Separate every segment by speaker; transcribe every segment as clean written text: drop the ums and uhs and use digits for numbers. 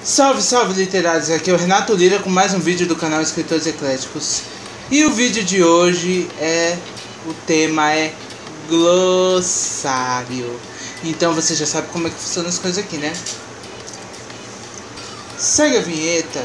Speaker 1: Salve, salve literários, aqui é o Renato Lira com mais um vídeo do canal Escritores Ecléticos. E o vídeo de hoje o tema é glossário. Então você já sabe como é que funcionam as coisas aqui, né? Segue a vinheta.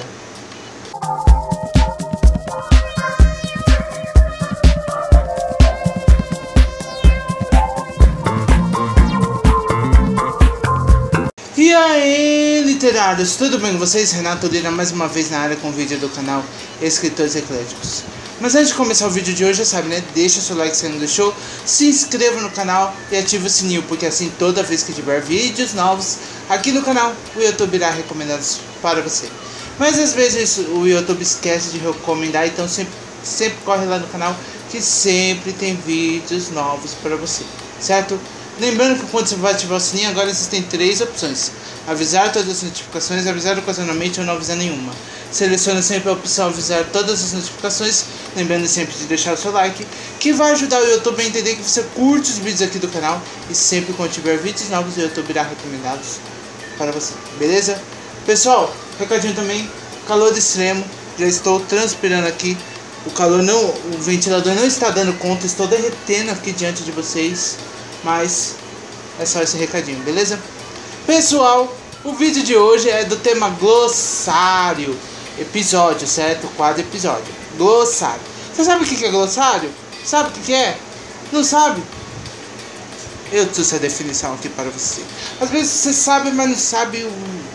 Speaker 1: E aí, literários, tudo bem com vocês? Renato Lira mais uma vez na área com o vídeo do canal Escritores Ecléticos. Mas antes de começar o vídeo de hoje, já sabe, né? Deixa o seu like se não deixou, se inscreva no canal e ative o sininho, porque assim toda vez que tiver vídeos novos aqui no canal, o YouTube irá recomendados para você. Mas às vezes o YouTube esquece de recomendar, então sempre corre lá no canal que sempre tem vídeos novos para você, certo? Lembrando que quando você vai ativar o sininho, agora existem três opções: avisar todas as notificações, avisar ocasionalmente ou não avisar nenhuma. Selecione sempre a opção avisar todas as notificações, lembrando sempre de deixar o seu like, que vai ajudar o YouTube a entender que você curte os vídeos aqui do canal. E sempre quando tiver vídeos novos, o YouTube irá recomendados para você, beleza? Pessoal, recadinho também, calor extremo, já estou transpirando aqui. O ventilador não está dando conta, estou derretendo aqui diante de vocês. Mas é só esse recadinho, beleza? Pessoal, o vídeo de hoje é do tema glossário. Episódio, certo? Quadro episódio. Glossário. Você sabe o que é glossário? Sabe o que é? Não sabe? Eu trouxe a definição aqui para você. Às vezes você sabe, mas não sabe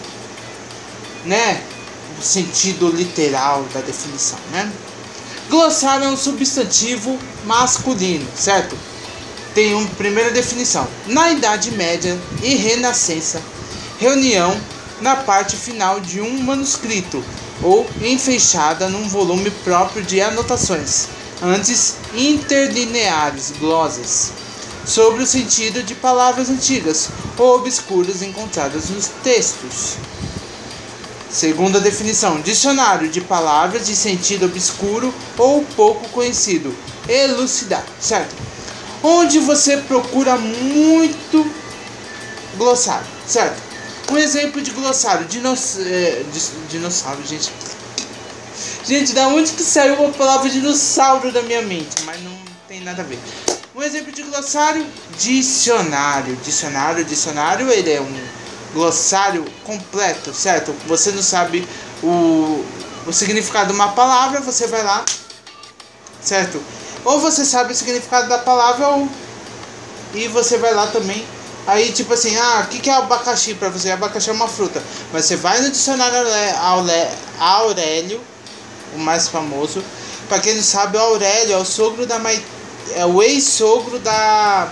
Speaker 1: o sentido literal da definição, né? Glossário é um substantivo masculino, certo? Tem uma primeira definição: na Idade Média e Renascença, reunião na parte final de um manuscrito ou enfeixada num volume próprio de anotações, antes interlineares, glosas, sobre o sentido de palavras antigas ou obscuras encontradas nos textos. Segunda definição: dicionário de palavras de sentido obscuro ou pouco conhecido, elucidar, certo? Onde você procura muito glossário, certo? Um exemplo de glossário: dinossauro, gente. Gente, da onde que saiu a palavra dinossauro da minha mente? Mas não tem nada a ver. Um exemplo de glossário: dicionário. Dicionário, ele é um glossário completo, certo? Você não sabe o significado de uma palavra, você vai lá, certo? Ou você sabe o significado da palavra, e você vai lá também. Aí tipo assim, o que é abacaxi para você? Abacaxi é uma fruta. Mas você vai no dicionário Aurélio, o mais famoso. Para quem não sabe, o Aurélio é o sogro é o ex-sogro da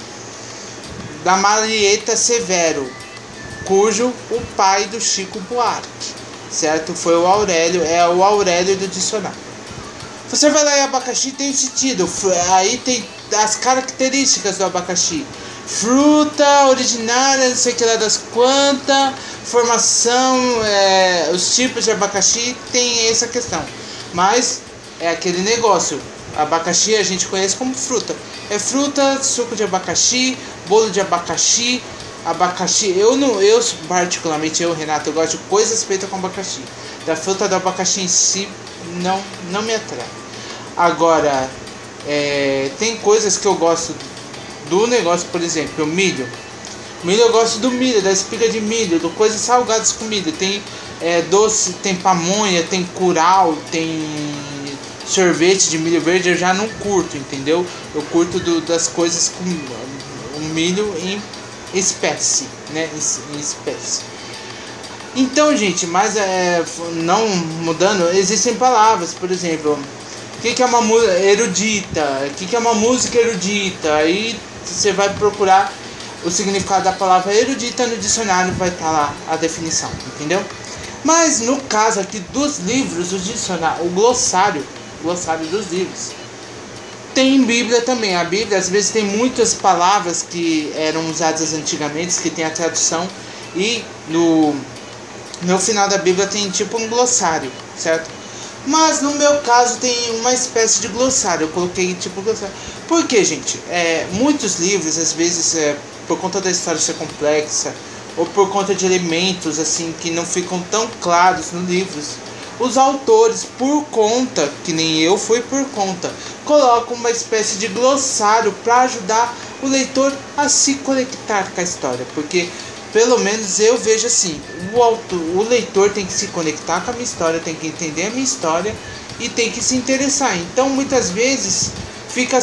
Speaker 1: Marieta Severo, cujo o pai do Chico Buarque, certo? Foi o Aurélio, é o Aurélio do dicionário. Você vai lá e abacaxi tem sentido, aí tem as características do abacaxi: fruta originária, não sei o que lá das quantas, formação, os tipos de abacaxi, tem essa questão. Mas é aquele negócio: abacaxi a gente conhece como fruta. É fruta, suco de abacaxi, bolo de abacaxi, eu particularmente, Renato, eu gosto de coisas feitas com abacaxi. Da fruta do abacaxi em si não me atrai. Agora, tem coisas que eu gosto do negócio, por exemplo, o milho. Eu gosto do milho, da espiga de milho, de coisas salgadas com milho. Tem doce, tem pamonha, tem curau, tem sorvete de milho verde. Eu já não curto, entendeu? Eu curto das coisas com o milho em espécie, né? Em espécie. Então, gente, mas não mudando, existem palavras, por exemplo, o que é uma música erudita? O que é uma música erudita? Aí você vai procurar o significado da palavra erudita no dicionário, vai estar lá a definição, entendeu? Mas no caso aqui dos livros, o glossário dos livros, tem Bíblia também. A Bíblia às vezes tem muitas palavras que eram usadas antigamente, que tem a tradução, e no final da Bíblia tem tipo um glossário, certo? Mas no meu caso tem uma espécie de glossário. Eu coloquei tipo glossário. Por quê, gente? Muitos livros, às vezes, por conta da história ser complexa, ou por conta de elementos assim que não ficam tão claros nos livros, os autores, por conta, que nem eu fui por conta, colocam uma espécie de glossário para ajudar o leitor a se conectar com a história, porque pelo menos eu vejo assim, o leitor tem que se conectar com a minha história, tem que entender a minha história e tem que se interessar. Então muitas vezes fica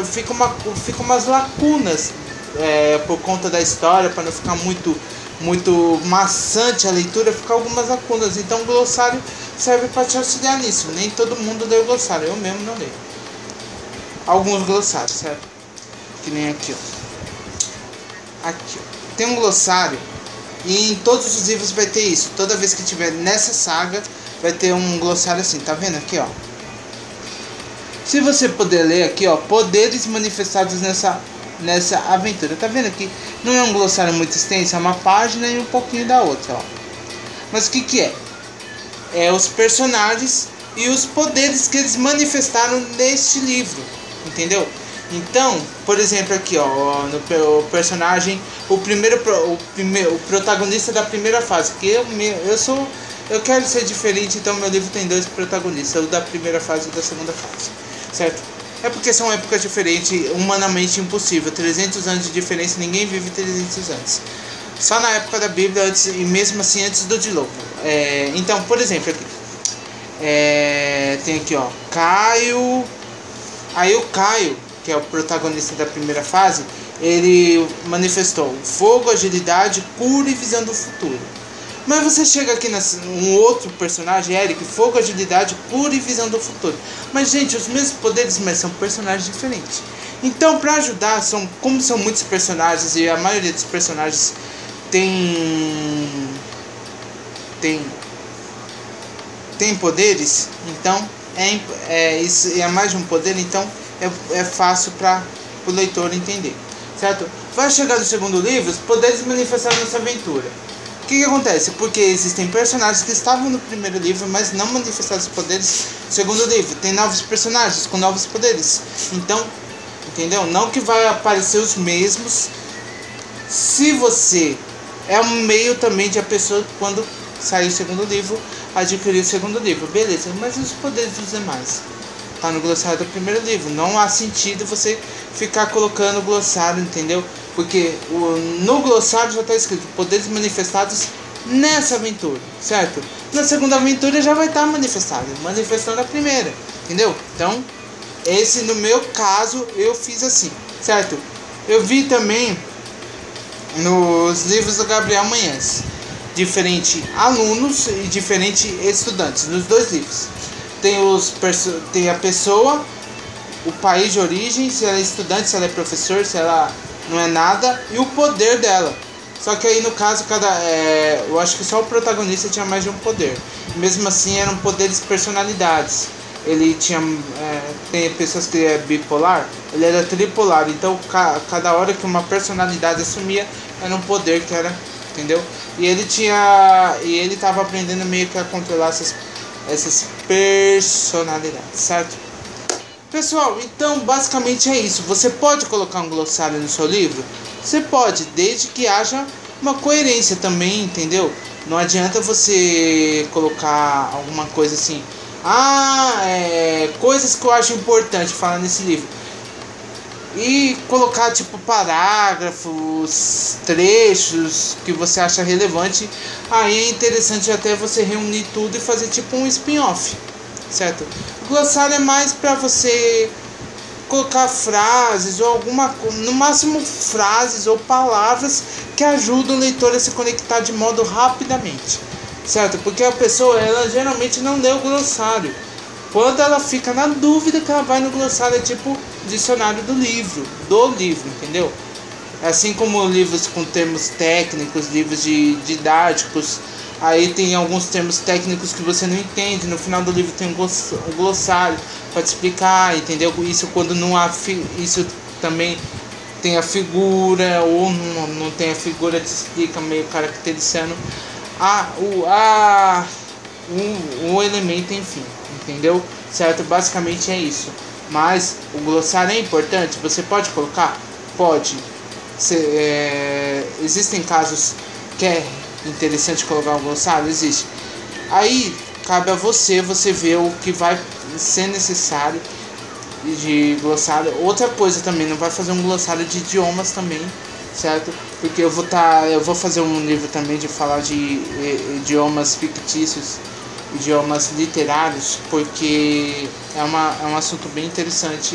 Speaker 1: umas lacunas por conta da história, para não ficar muito maçante a leitura, ficar algumas lacunas. Então o glossário serve para te auxiliar nisso. Nem todo mundo lê o glossário, eu mesmo não leio alguns glossários, certo? Que nem aqui, ó. Aqui, ó. Tem um glossário e em todos os livros vai ter isso. Toda vez que tiver nessa saga vai ter um glossário assim, tá vendo aqui, ó? Se você puder ler aqui, ó, poderes manifestados nessa aventura. Tá vendo aqui? Não é um glossário muito extenso, é uma página e um pouquinho da outra, ó. Mas o que é? É os personagens e os poderes que eles manifestaram neste livro, entendeu? Então, por exemplo, aqui, ó, o personagem, o protagonista da primeira fase, que eu quero ser diferente, então meu livro tem 2 protagonistas, o da primeira fase e o da segunda fase, certo? É porque são épocas diferentes, humanamente impossível. 300 anos de diferença, ninguém vive 300 anos. Só na época da Bíblia, antes, e mesmo assim antes do dilúvio. Então, por exemplo, aqui, tem aqui, ó, Caio. Aí o Caio, que é o protagonista da primeira fase, ele manifestou fogo, agilidade, cura e visão do futuro. Mas você chega aqui um outro personagem, Eric, fogo, agilidade, cura e visão do futuro. Mas, gente, os mesmos poderes, mas são personagens diferentes. Então, para ajudar, como são muitos personagens e a maioria dos personagens tem poderes, então é mais de um poder, então é fácil para o leitor entender, certo? Vai chegar no segundo livro, os poderes manifestados nessa aventura. O que acontece? Porque existem personagens que estavam no primeiro livro, mas não manifestaram os poderes no segundo livro. Tem novos personagens com novos poderes. Então, entendeu? Não que vai aparecer os mesmos. Se você é um meio também de a pessoa, quando sair o segundo livro, adquirir o segundo livro. Beleza, mas e os poderes dos demais? Tá no glossário do primeiro livro. Não há sentido você ficar colocando o glossário, entendeu? Porque no glossário já está escrito poderes manifestados nessa aventura, certo? Na segunda aventura já vai estar manifestando a primeira, entendeu? Então, esse no meu caso eu fiz assim, certo? Eu vi também nos livros do Gabriel Manhães, diferente alunos e diferente estudantes, nos 2 livros. Tem a pessoa, o país de origem, se ela é estudante, se ela é professor, se ela não é nada, e o poder dela. Só que aí no caso, eu acho que só o protagonista tinha mais de um poder. Mesmo assim eram poderes personalidades. Ele tinha, tem pessoas que é bipolar, ele era tripolar. Então cada hora que uma personalidade assumia, era um poder que era, entendeu? E ele estava aprendendo meio que a controlar essas personalidades, certo? Pessoal, então basicamente é isso. Você pode colocar um glossário no seu livro? Você pode, desde que haja uma coerência também, entendeu? Não adianta você colocar alguma coisa assim, coisas que eu acho importante falar nesse livro, e colocar tipo parágrafos, trechos que você acha relevante. Aí é interessante até você reunir tudo e fazer tipo um spin-off, certo? O glossário é mais para você colocar frases ou no máximo frases ou palavras que ajudam o leitor a se conectar de modo rapidamente, certo? Porque a pessoa, ela geralmente não lê o glossário. Quando ela fica na dúvida, que ela vai no glossário, é tipo dicionário do livro, entendeu? Assim como livros com termos técnicos, livros didáticos, aí tem alguns termos técnicos que você não entende. No final do livro tem um glossário para te explicar, entendeu? Isso quando não há isso também tem a figura, ou não tem a figura, te explica meio caracterizando o elemento, enfim, entendeu? Certo? Basicamente é isso. Mas o glossário é importante. Você pode colocar? Pode. Existem casos que é interessante colocar um glossário, existe. Aí cabe a você ver o que vai ser necessário de glossário. Outra coisa também, não vai fazer um glossário de idiomas também, certo? Porque eu vou fazer um livro também de falar de idiomas fictícios, idiomas literários, porque é um assunto bem interessante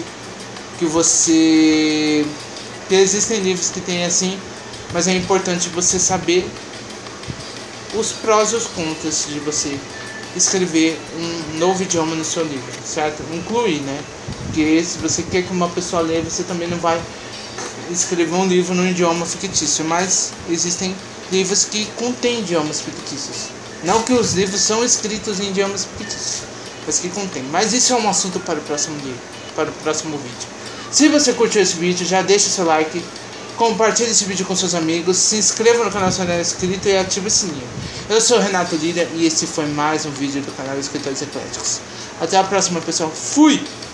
Speaker 1: que existem livros que tem assim, mas é importante você saber os prós e os contras de você escrever um novo idioma no seu livro, certo? Incluir, né? Porque se você quer que uma pessoa leia, você também não vai escrever um livro num idioma fictício, mas existem livros que contêm idiomas fictícios. Não que os livros são escritos em idiomas fictícios, mas que contêm. Mas isso é um assunto para o próximo livro, para o próximo vídeo. Se você curtiu esse vídeo, já deixa o seu like, compartilhe esse vídeo com seus amigos, se inscreva no canal se não é inscrito e ative o sininho. Eu sou o Renato Lira e esse foi mais um vídeo do canal Escritores Ecléticos. Até a próxima, pessoal. Fui!